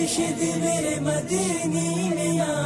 मुर्शिद मेरे मदीनी मियां,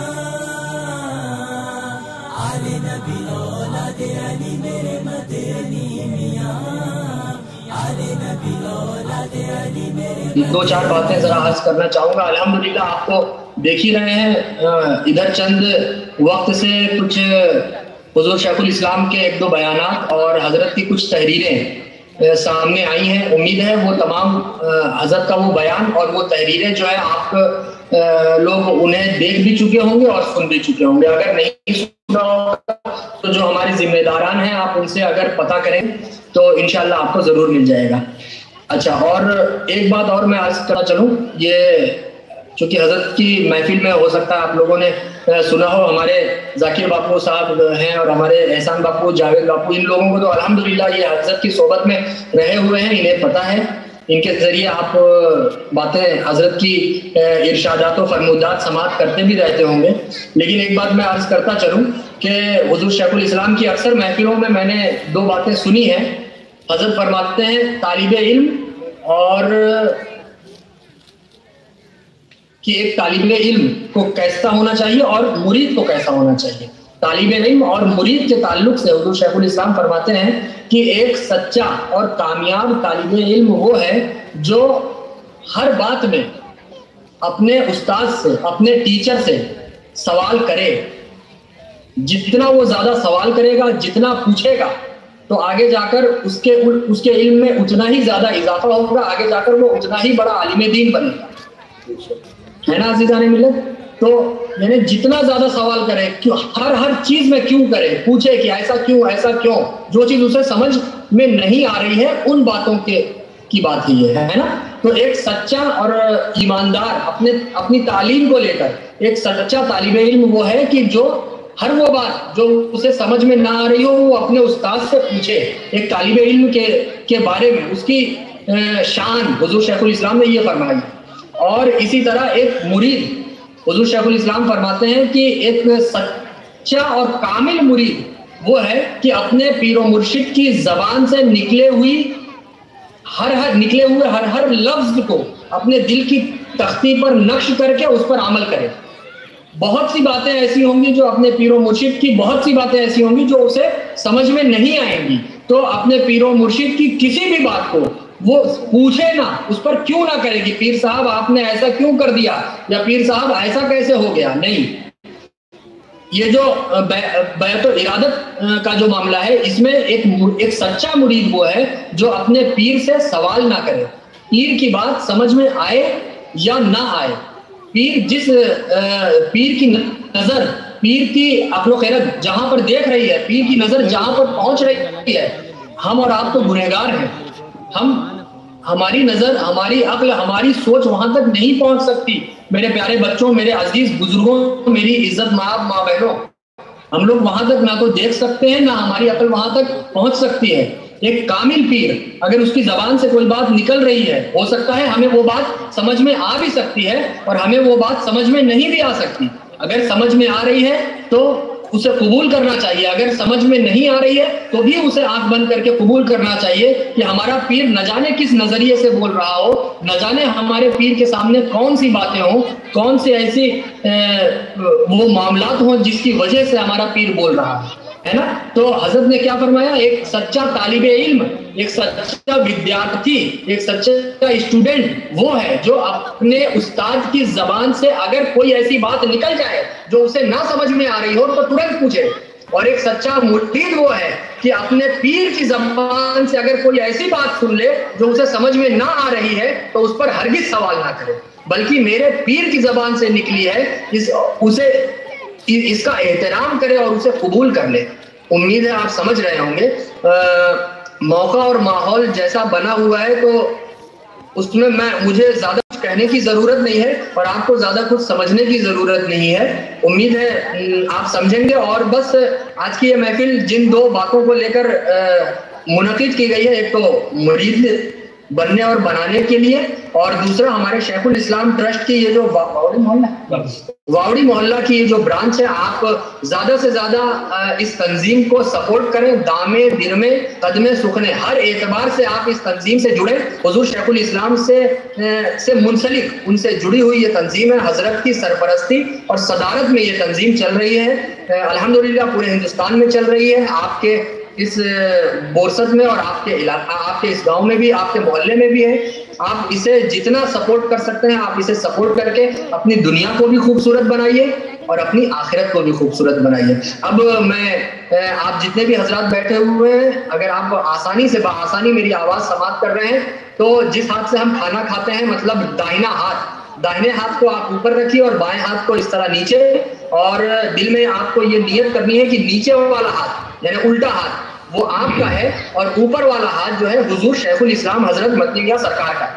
आले नबी औलाद अली मेरे मदीनी मियां, आले नबी औलाद अली मेरे। दो चार बातें जरा अर्ज करना चाहूँगा। अल्हम्दुलिल्लाह आप तो देख ही रहे हैं, इधर चंद वक्त से कुछ हुजूर शेखुल इस्लाम के एक दो बयानात और हजरत की कुछ तहरीरें सामने आई हैं। उम्मीद है वो तमाम हजरत का वो बयान और वो तहरीरें जो है आप लोग उन्हें देख भी चुके होंगे और सुन भी चुके होंगे। अगर नहीं सुना होगा तो जो हमारे जिम्मेदारान हैं आप उनसे अगर पता करें तो इंशाल्लाह आपको ज़रूर मिल जाएगा। अच्छा, और एक बात और मैं अर्ज करना चलूँ, ये चूँकि हजरत की महफिल में हो सकता है आप लोगों ने सुना हो, हमारे जाकिर बापू साहब हैं और हमारे एहसान बापू, जावेद बापू, इन लोगों को तो अल्हम्दुलिल्लाह ये हजरत की सोबत में रहे हुए हैं, इन्हें पता है। इनके ज़रिए आप बातें हजरत की इरशादात व फरमुदात समात करते भी रहते होंगे। लेकिन एक बात मैं अर्ज़ करता चलूँ कि हुजूर शेखुल इस्लाम की अक्सर महफिलों में मैंने दो बातें सुनी हैं। हजरत फरमाते हैं तालिब इल्म और कि एक तालिब इल्म को कैसा होना चाहिए और मुरीद को कैसा होना चाहिए। तालिब इल्म और मुरीद के ताल्लुक से हुजूर शेखुल इस्लाम फरमाते हैं कि एक सच्चा और कामयाब तालिब इल्म वो है जो हर बात में अपने उस्ताद से, अपने टीचर से सवाल करे। जितना वो ज़्यादा सवाल करेगा, जितना पूछेगा, तो आगे जाकर उसके इल्म में उतना ही ज़्यादा इजाफा होगा, आगे जाकर वो उतना ही बड़ा आलिम दीन बनेगा, है ना अज़ीज़ान मिल्लत। तो यानी जितना ज्यादा सवाल करे, क्यों हर चीज में क्यों करे, पूछे कि ऐसा क्यों, जो चीज उसे समझ में नहीं आ रही है उन बातों की बात ही है ना। तो एक सच्चा और ईमानदार अपनी तालीम को लेकर एक सच्चा तालिब इल्म वो है कि जो हर वो बात जो उसे समझ में ना आ रही हो वो अपने उस्ताद से पूछे। एक तालिब इल्म के बारे में उसकी शान हुजूर शेखुल इस्लाम ने ये फरमाई। और इसी तरह एक मुरीद, हुजूर शेखुल इस्लाम फरमाते हैं कि एक सच्चा और कामिल मुरीद वो है कि अपने पीरो मुर्शिद की जबान से निकले हुए हर लफ्ज को अपने दिल की तख्ती पर नक्श करके उस पर अमल करे। बहुत सी बातें ऐसी होंगी जो अपने पीरो मुर्शिद की, बहुत सी बातें ऐसी होंगी जो उसे समझ में नहीं आएंगी, तो अपने पीरो मुर्शिद की किसी भी बात को वो पूछे ना, उस पर क्यों ना करे कि पीर साहब आपने ऐसा क्यों कर दिया या पीर साहब ऐसा कैसे हो गया। नहीं, ये जो बैतो इरादत का जो मामला है, इसमें एक सच्चा मुरीद वो है जो अपने पीर से सवाल ना करे। पीर की बात समझ में आए या ना आए, पीर की नजर, पीर की अक्ल खैरत जहां पर देख रही है, पीर की नजर जहां पर पहुंच रही है, हम और आप तो गुनहगार हैं। हमारी नजर, हमारी अक्ल, हमारी सोच वहां तक नहीं पहुंच सकती। मेरे प्यारे बच्चों, मेरे अजीज बुजुर्गों, मेरी इज्जत माँ बहनों, हम लोग वहां तक ना तो देख सकते हैं ना हमारी अक्ल वहां तक पहुंच सकती है। एक कामिल पीर अगर उसकी जबान से कोई बात निकल रही है, हो सकता है हमें वो बात समझ में आ भी सकती है और हमें वो बात समझ में नहीं भी आ सकती। अगर समझ में आ रही है तो उसे कबूल करना चाहिए, अगर समझ में नहीं आ रही है तो भी उसे आंख बंद करके कबूल करना चाहिए कि हमारा पीर न जाने किस नजरिए से बोल रहा हो, न जाने हमारे पीर के सामने कौन सी बातें हों, कौन से ऐसी वो मामलात हों जिसकी वजह से हमारा पीर बोल रहा है ना। तो हजरत ने क्या फरमाया, एक सच्चा तालिब इल्म, एक सच्चा विद्यार्थी, एक सच्चा स्टूडेंट वो है जो अपने उस्ताद की जबान से अगर कोई ऐसी बात निकल जाए जो उसे ना समझ में आ रही हो तो तुरंत पूछे। और एक सच्चा मुरीद वो है कि अपने पीर की जबान से अगर कोई ऐसी बात सुन ले जो उसे समझ में ना आ रही है तो उस पर हरगिज सवाल ना करे, बल्कि मेरे पीर की जबान से निकली है इसका एहतराम करे और उसे कबूल कर ले। उम्मीद है आप समझ रहे होंगे। मौका और माहौल जैसा बना हुआ है तो उसमें मुझे ज्यादा कुछ कहने की जरूरत नहीं है और आपको ज्यादा कुछ समझने की जरूरत नहीं है। उम्मीद है आप समझेंगे। और बस आज की ये महफिल जिन दो बातों को लेकर मुनक़िद की गई है, एक तो मुरीद بننے اور بنانے کے لیے، اور دوسرا ہمارے شیخ الاسلام ٹرسٹ کی یہ جو واوڑی محلہ کی یہ جو برانچ ہے، آپ زیادہ سے زیادہ اس تنظیم کو سپورٹ کریں، دامے درمے قدمے سکھنے، ہر اعتبار سے آپ اس تنظیم سے جڑیں۔ حضور شیخ الاسلام سے منسلک، ان سے جڑی ہوئی یہ تنظیم ہے، حضرت کی سرپرستی اور صدارت میں یہ تنظیم چل رہی ہے، الحمدللہ پورے ہندوستان میں چل رہی ہے، آپ کے اس بورست میں اور آپ کے علاقہ، آپ کے اس گاؤں میں بھی، آپ کے محلے میں بھی ہے۔ آپ اسے جتنا سپورٹ کر سکتے ہیں آپ اسے سپورٹ کر کے اپنی دنیا کو بھی خوبصورت بنائیے اور اپنی آخرت کو بھی خوبصورت بنائیے۔ اب میں آپ جتنے بھی حضرات بیٹھے ہوئے ہیں، اگر آپ آسانی سے بآسانی میری آواز سماعت کر رہے ہیں تو جس ہاتھ سے ہم کھانا کھاتے ہیں، مطلب داہنے ہاتھ کو آپ اوپر رکھیے اور بائیں ہاتھ کو اس طرح نیچے، اور دل میں آپ کو یہ نیت کرنی ہے کہ نیچے والا ہاتھ یعنی الٹا ہاتھ وہ آپ کا ہے، اور اوپر والا ہاتھ جو ہے حضور شیخ الاسلام حضرت مدنی میاں سرکار کا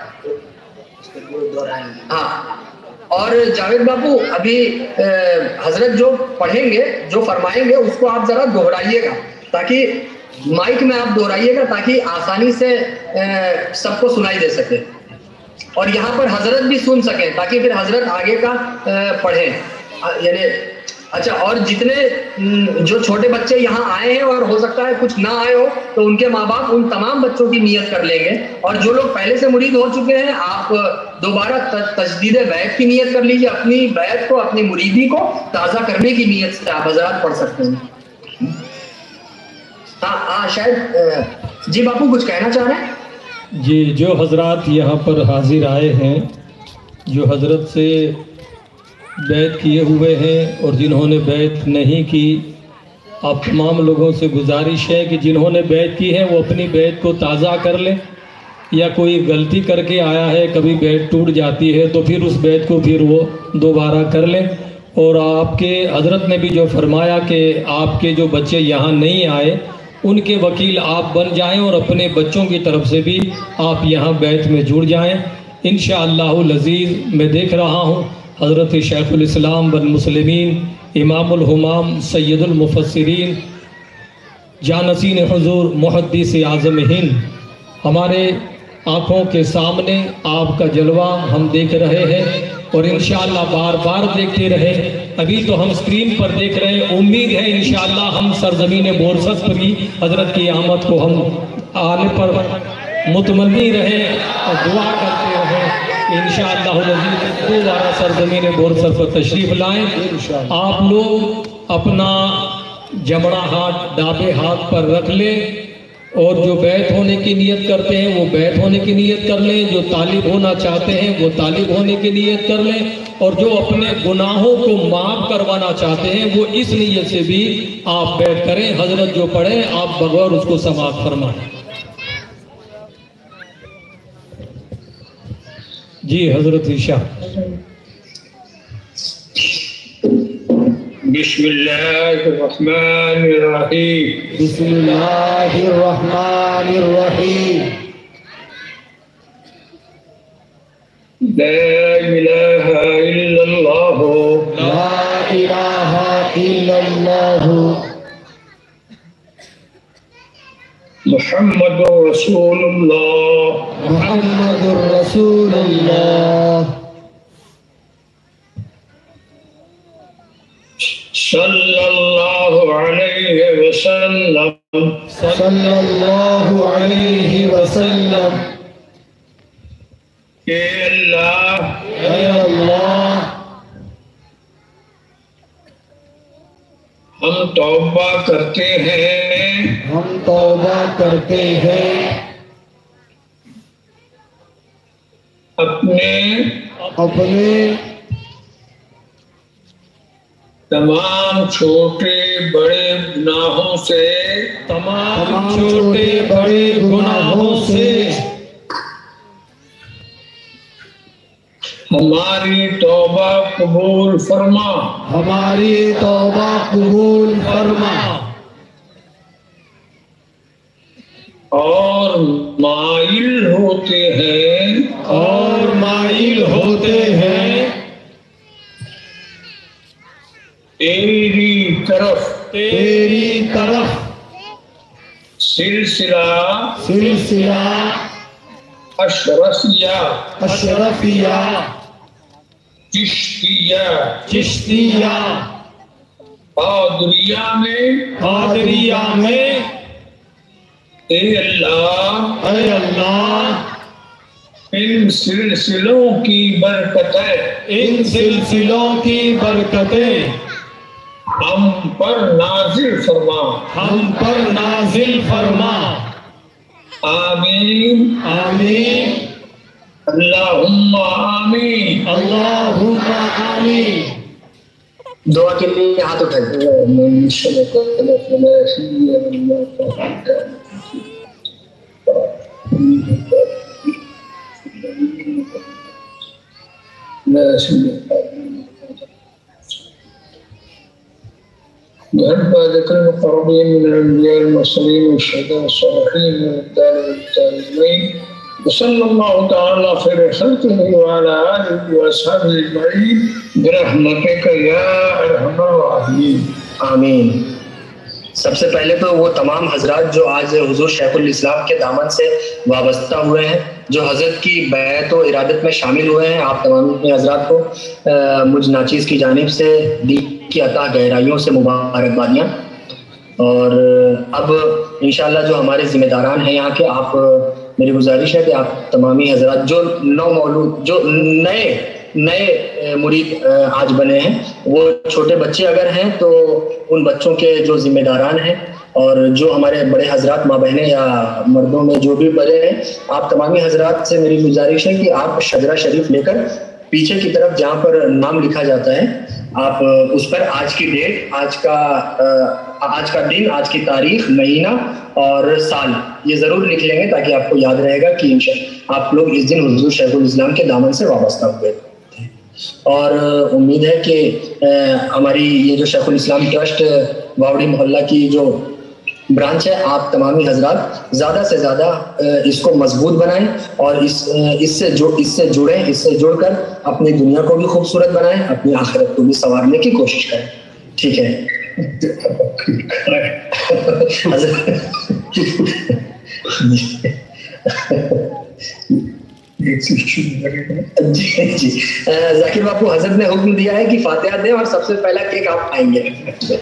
ہے۔ ہاں، اور جاوید باپو ابھی حضرت جو پڑھیں گے، جو فرمائیں گے، اس کو آپ ذرا دہرائیے گا، تاکہ مائک میں آپ دہرائیے گا تاکہ آسانی سے سب کو سنائی دے سکے، اور یہاں پر حضرت بھی سن سکیں تاکہ پھر حضرت آگے کا پڑھیں۔ یعنی اچھا، اور جتنے جو چھوٹے بچے یہاں آئے ہیں اور ہو سکتا ہے کچھ نہ آئے ہو تو ان کے ماں باپ ان تمام بچوں کی نیت کر لیں گے، اور جو لوگ پہلے سے مرید ہو چکے ہیں آپ دوبارہ تجدید بیعت کی نیت کر لیجیے، اپنی بیعت کو، اپنی مریدی کو تازہ کرنے کی نیت سے آپ حضرات پڑھ سکتے ہیں۔ ہاں شاید جی باپو کچھ کہنا چاہ رہے ہیں؟ جی، جو حضرات یہاں پر حاضر آئے ہیں، جو حضرت سے بیعت کیے ہوئے ہیں اور جنہوں نے بیعت نہیں کی، آپ تمام لوگوں سے گزارش ہے کہ جنہوں نے بیعت کی ہے وہ اپنی بیعت کو تازہ کر لیں، یا کوئی غلطی کر کے آیا ہے، کبھی بیعت ٹوٹ جاتی ہے تو پھر اس بیعت کو پھر وہ دوبارہ کر لیں۔ اور آپ کے حضرت نے بھی جو فرمایا کہ آپ کے جو بچے یہاں نہیں آئے ان کے وکیل آپ بن جائیں، اور اپنے بچوں کی طرف سے بھی آپ یہاں بیعت میں جڑ جائیں انشاءاللہ العزیز۔ میں دیکھ رہا ہوں حضرت شیخ الاسلام بن مسلمین، امام الہمام، سید المفسرین، جانشین حضور محدث اعظم ہند، ہمارے آنکھوں کے سامنے آپ کا جلوہ ہم دیکھ رہے ہیں، اور انشاءاللہ بار بار دیکھتے رہے۔ ابھی تو ہم سکرین پر دیکھ رہے ہیں، امید ہے انشاءاللہ ہم سرزمین بورست پر بھی حضرت کی آمد کو ہم آنے پر متمنی رہے اور دعا کرتے رہے انشاءاللہ العزیز دوبارہ سرزمین بورست پر تشریف لائیں۔ آپ لوگ اپنا جمڑا ہاتھ ڈابے ہاتھ پر رکھ لیں، اور جو بیعت ہونے کی نیت کرتے ہیں وہ بیعت ہونے کی نیت کر لیں، جو طالب ہونا چاہتے ہیں وہ طالب ہونے کی نیت کر لیں، اور جو اپنے گناہوں کو معاف کروانا چاہتے ہیں وہ اس نیت سے بھی آپ بیعت کریں۔ حضرت جو پڑھیں آپ بغور اس کو سماعت فرمائیں۔ جی حضرت عشاء۔ بسم اللہ الرحمن الرحیم۔ بسم اللہ الرحمن الرحیم۔ لا الہ الا اللہ، لا الہ الا اللہ، محمد رسول اللہ، محمد رسول اللہ، صلی اللہ علیہ وسلم، صلی اللہ علیہ وسلم۔ اے اللہ، اے اللہ، ہم توبہ کرتے ہیں، ہم توبہ کرتے ہیں اپنے تمام چھوٹے بڑے گناہوں سے، تمام چھوٹے بڑے گناہوں سے ہماری توبہ قبول فرما، ہماری توبہ قبول فرما، اور مائل ہوتے ہیں، اور مائل ہوتے ہیں تیری طرف سلسلہ اشرفیہ، اشرفیہ، چشتیہ، چشتیہ، قادریہ میں، قادریہ میں، اے اللہ اے اللہ ان سلسلوں کی برکتیں ان سلسلوں کی برکتیں ہم پر نازل فرما، ہم پر نازل فرما، آمین آمین، اللہم آمین۔ اللہم آمین۔ دعا کے لیے ہاتھ اٹھائیں۔ بحب ذكر المقربين من الأنبياء المرسلين والشهداء والصالحين والدار والتابعين وصلى الله تعالى على خير خلقه وعلى آله وأصحابه أجمعين برحمتك يا أرحم الراحمين آمین۔ سب سے پہلے تو وہ تمام حضرات جو آج حضور شیخ الاسلام کے دامن سے وابستہ ہوئے ہیں، جو حضرت کی بیعت و ارادت میں شامل ہوئے ہیں، آپ تمام حضرات کو مجھ ناچیز کی جانب سے دی کی عطا گہرائیوں سے مبارکبادیاں۔ اور اب انشاءاللہ جو ہمارے ذمہ داران ہیں یہاں کے، آپ میری گزارش ہے کہ آپ تمامی حضرات جو جو نئے مرید آج بنے ہیں، وہ چھوٹے بچے اگر ہیں تو ان بچوں کے جو ذمہ داران ہیں، اور جو ہمارے بڑے حضرات ماں بہنیں یا مردوں میں جو بھی بڑے ہیں، آپ تمامی حضرات سے میری گزارش ہے کہ آپ شجرہ شریف لے کر پیچھے کی طرف جہاں پر نام لکھا جاتا ہے، آپ اس پر آج کی ڈیٹ، آج کا دن، آج کی تاریخ، مہینہ اور سال یہ ضرور لکھ لیں گے، تاکہ آپ کو یاد رہے گا کہ آپ لوگ اس دن حضور شیخ الاسلام کے دامن سے وابستہ ہوئے۔ اور امید ہے کہ ہماری یہ جو شیخ الاسلام ٹرسٹ واوڑی محلہ کی جو برانچ ہے، آپ تمامی حضرات زیادہ سے زیادہ اس کو مضبوط بنائیں، اور اس سے جڑیں، اس سے جڑ کر اپنی دنیا کو بھی خوبصورت بنائیں، اپنی آخرت کو بھی سنوارنے کی کوشش کریں۔ ٹھیک ہے جی ذاکر باپو، حضرت نے حکم دیا ہے کہ فاتحہ دیں اور سب سے پہلا کیک آپ کھائیں گے۔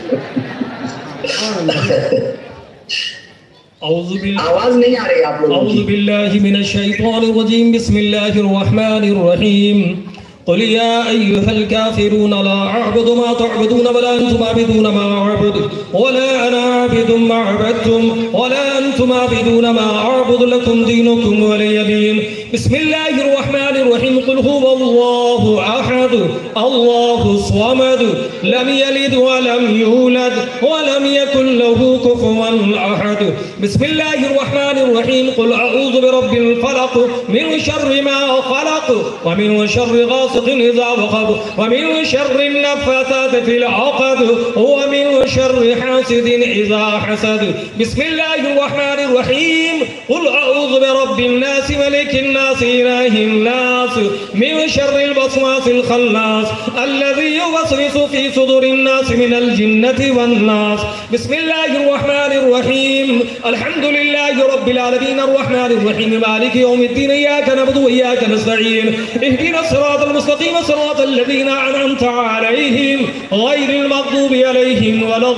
آواز نہیں آ رہی آپ لوگوں کی۔ اعوذ باللہ من الشیطان الرجیم، بسم اللہ الرحمن الرحیم۔ قل يا أيها الكافرون لا أعبد ما تعبدون ولا أنتم عابدون ما أعبد ولا أنا عابد ما عبدتم ولا أنتم عابدون ما أعبد لكم دينكم ولي دين۔ بسم الله الرحمن الرحيم۔ قل هو الله أحد الله الصمد لم يلد ولم يولد ولم يكن له كفوا أحد۔ بسم الله الرحمن الرحيم۔ قل أعوذ برب الفلق من شر ما خلق ومن شر غاسق إذا وقب ومن شر النفاثات في العقد ومن شر حاسد إذا حسد۔ بسم الله الرحمن الرحيم۔ قل أعوذ برب الناس ملك الناس إله الناس من شر الوسواس الخناس الذي يوسوس في صدور الناس من الجنة والناس۔ بسم الله الرحمن الرحيم۔ الحمد لله رب العالمين الرحمن الرحيم مالك يوم الدين إياك نعبد وإياك نستعين اهدنا الصراط المستقيم صراط الذين أنعمت عليهم غير المغضوب عليهم ولا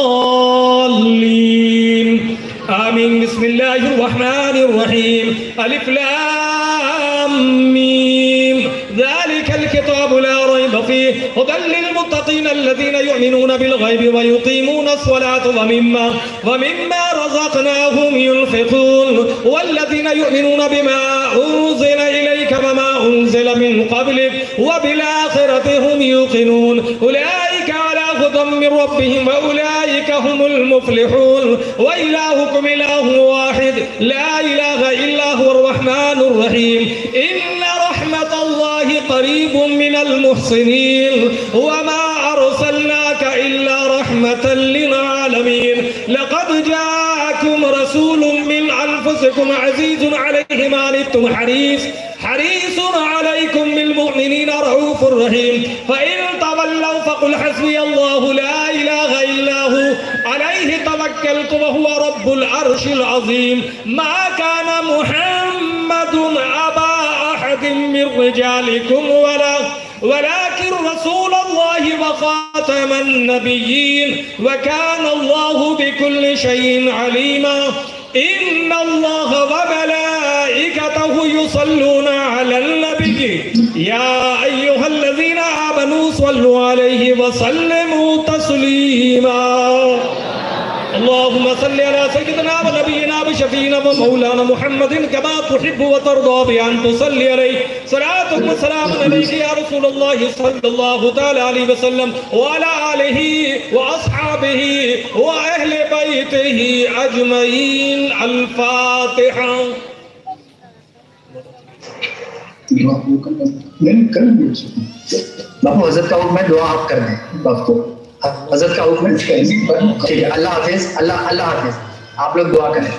الضالين آمين۔ بسم الله الرحمن الرحيم۔ ألف لام ميم ذلك الكتاب لا ريب فيه هدى للمتقين الذين يؤمنون بالغيب ويقيمون الصلاة ومما رزقناهم ينفقون والذين يؤمنون بما أنزل إليك وما أنزل من قبلك وبالآخرة هم يوقنون أولئك على هدى من ربهم وأولئك هم المفلحون وإلهكم إله واحد لا إله إلا هو الرحمن الرحيم إن رحمة الله قريب من المحسنين وما أرسلناك إلا رحمة للعالمين لقد جاءكم رسول من أنفسكم عزيز عليه ما عنتم حريص عليكم بالمؤمنين رؤوف رحيم فإن تولوا فقل حسبي الله لا إله إلا هو عليه توكلت وهو رب العرش العظيم ما كان محمد محمد أبا أحد من رجالكم ولكن رسول الله وخاتم النبيين وكان الله بكل شيء عليما إن الله وملائكته يصلون على النبي يا أيها الذين آمنوا صلوا عليه وسلموا تسليما اللهم صل على سيدنا ونبينا وشفينا ومولانا محمد كما تحب وترضى بأن تصلي عليه صلاة وسلام عليك يا رسول الله صلى الله تعالى عليه وسلم وعلى آله وأصحابه وأهل بيته أجمعين الفاتحة باپو حضرت کا حکم ہے دعا آپ کر دیں باپو حضرت کا حکم ہے ٹھیک ہے اللہ حافظ اللہ حافظ آپ لوگ دعا کریں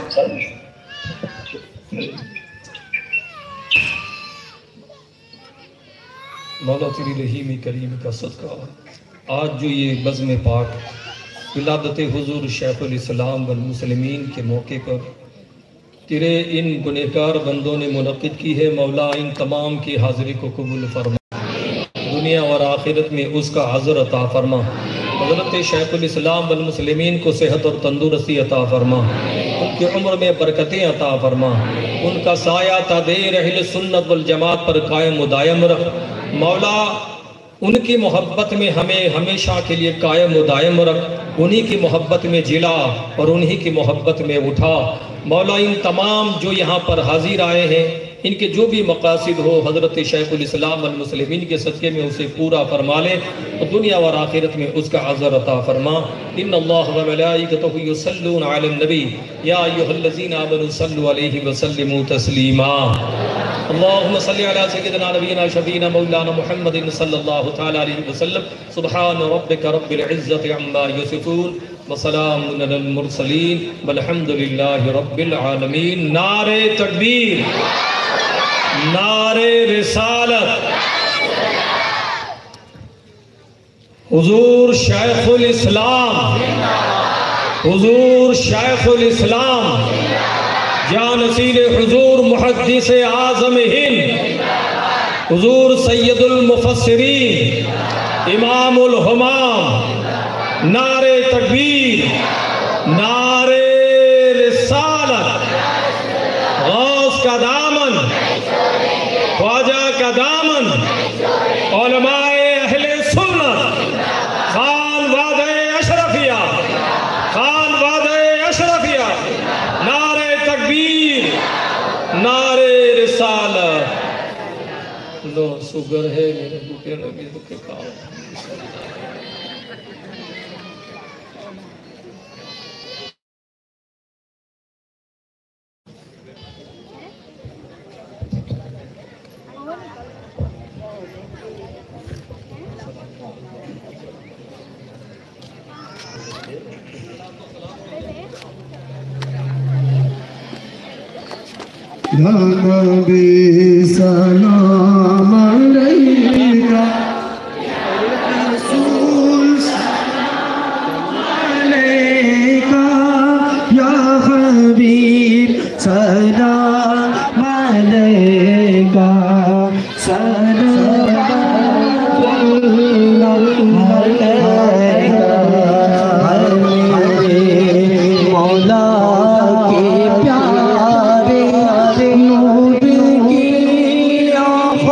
مولا تیری رحیم کریم کا صدقہ آج جو یہ بزم پاک ولادت حضور شیخ الاسلام والمسلمین کے موقع پر تیرے ان گنہگار بندوں نے منعقد کی ہے مولا ان تمام کی حاضری کو قبول فرما دنیا اور آخرت میں اس کا حضر عطا فرما حضرت شیخ الاسلام والمسلمین کو صحت اور تندرستی عطا فرما ان کی عمر میں برکتیں عطا فرما ان کا سایہ تدیر اہل سنت والجماعت پر قائم و دائم رکھ مولا ان کی محبت میں ہمیں ہمیشہ کے لیے قائم و دائم رکھ انہی کی محبت میں جلا اور انہی کی محبت میں اٹھا مولا ان تمام جو یہاں پر حاضر آئے ہیں ان کے جو بھی مقاصد ہو حضرت شیخ الاسلام والمسلمین کے صدقے میں اسے پورا فرما لے اور دنیا اور آخرت میں اس کا عذر عطا فرما ان اللہ و ملائکتہ یصلون علی النبی یا ایھا الذین آمنوا صلوا علیہ وسلموا تسلیما اللہم صلی علی سیدنا نبینا شفینا مولانا محمد صلی اللہ تعالی علیہ وسلم سبحان ربک رب العزت عما یصفون وسلام علی المرسلین والحمد للہ رب العالمین نعرہ تکبیر نعرہ رسالت حضور شیخ الاسلام حضور شیخ الاسلام جانشین حضور محدث اعظم ہند حضور سید المفسرین امام الہمام نعرہ تکبیر نعرہ رسالت غوث کا دامن خواجہ کا دامن علماء اہل سنت خان وعدہ اشرفیہ نعرہ تکبیر نعرہ رسالت لو سگر ہے میرے بھوکے نبی بھوکے کھاؤ یا نبی سلام علیکہ یا رسول سلام علیکہ یا حبیب سلام علیکہ سلام علیکہ مولا کے پیارے نور کی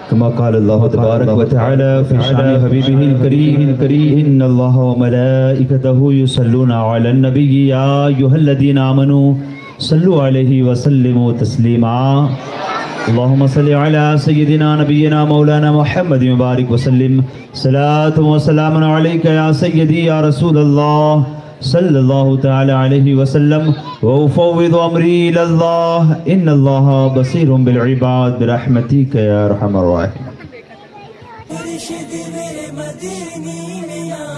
كما قال الله تبارك وتعالى في شأن حبيبه الكريم إن الله وملائكته يصلون على النبي يا أيها الذين آمنوا صلوا عليه وسلموا تسليما اللهم صل على سيدنا نبينا مولانا محمد مبارك وسلم صلاة وسلام عليك يا سيدي يا رسول الله صلى الله تعالى عليه وسلم وأفوض أمري إلى الله إن الله بصير بالعباد برحمتك يا أرحم الراحمين مرشد میرے مدینی میاں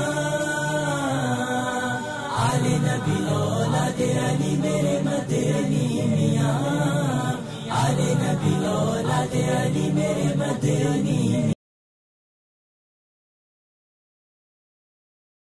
علی نبی اولاد علی میرے مدینی میاں علی نبی اولاد علی میرے